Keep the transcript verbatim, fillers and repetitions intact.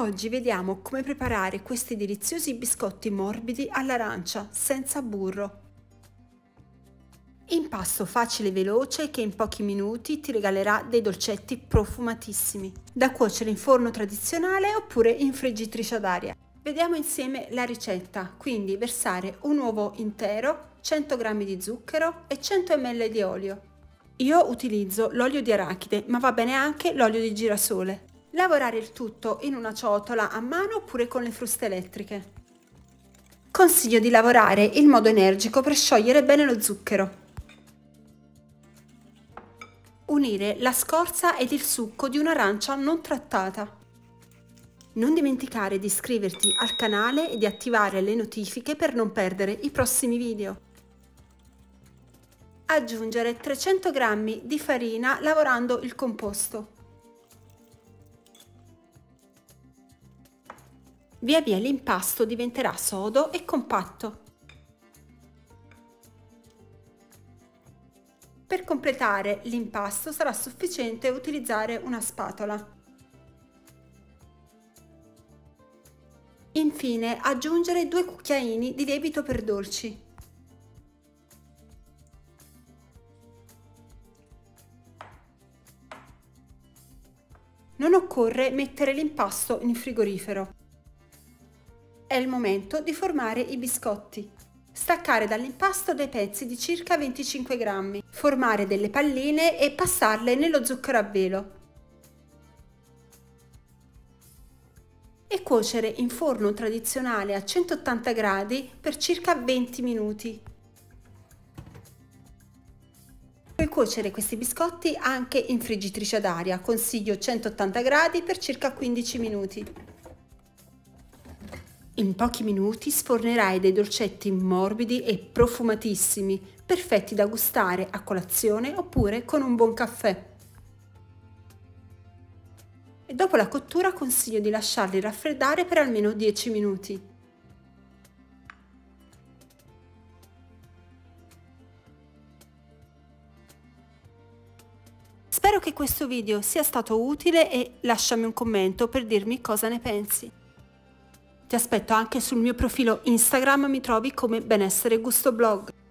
Oggi vediamo come preparare questi deliziosi biscotti morbidi all'arancia senza burro. Impasto facile e veloce che in pochi minuti ti regalerà dei dolcetti profumatissimi, da cuocere in forno tradizionale oppure in friggitrice ad aria. Vediamo insieme la ricetta, quindi versare un uovo intero, cento grammi di zucchero e cento millilitri di olio. Io utilizzo l'olio di arachide, ma va bene anche l'olio di girasole. Lavorare il tutto in una ciotola a mano oppure con le fruste elettriche. Consiglio di lavorare in modo energico per sciogliere bene lo zucchero. Unire la scorza ed il succo di un'arancia non trattata. Non dimenticare di iscriverti al canale e di attivare le notifiche per non perdere i prossimi video. Aggiungere trecento grammi di farina lavorando il composto. Via via l'impasto diventerà sodo e compatto. Per completare l'impasto sarà sufficiente utilizzare una spatola. Infine aggiungere due cucchiaini di lievito per dolci. Non occorre mettere l'impasto in frigorifero. È il momento di formare i biscotti. Staccare dall'impasto dei pezzi di circa venticinque grammi, formare delle palline e passarle nello zucchero a velo. E cuocere in forno tradizionale a centottanta gradi per circa venti minuti. Puoi cuocere questi biscotti anche in friggitrice ad aria, consiglio centottanta gradi per circa quindici minuti. In pochi minuti sfornerai dei dolcetti morbidi e profumatissimi, perfetti da gustare a colazione oppure con un buon caffè. E dopo la cottura consiglio di lasciarli raffreddare per almeno dieci minuti. Spero che questo video sia stato utile e lasciami un commento per dirmi cosa ne pensi. Ti aspetto anche sul mio profilo Instagram, mi trovi come Benessere Gusto Blog.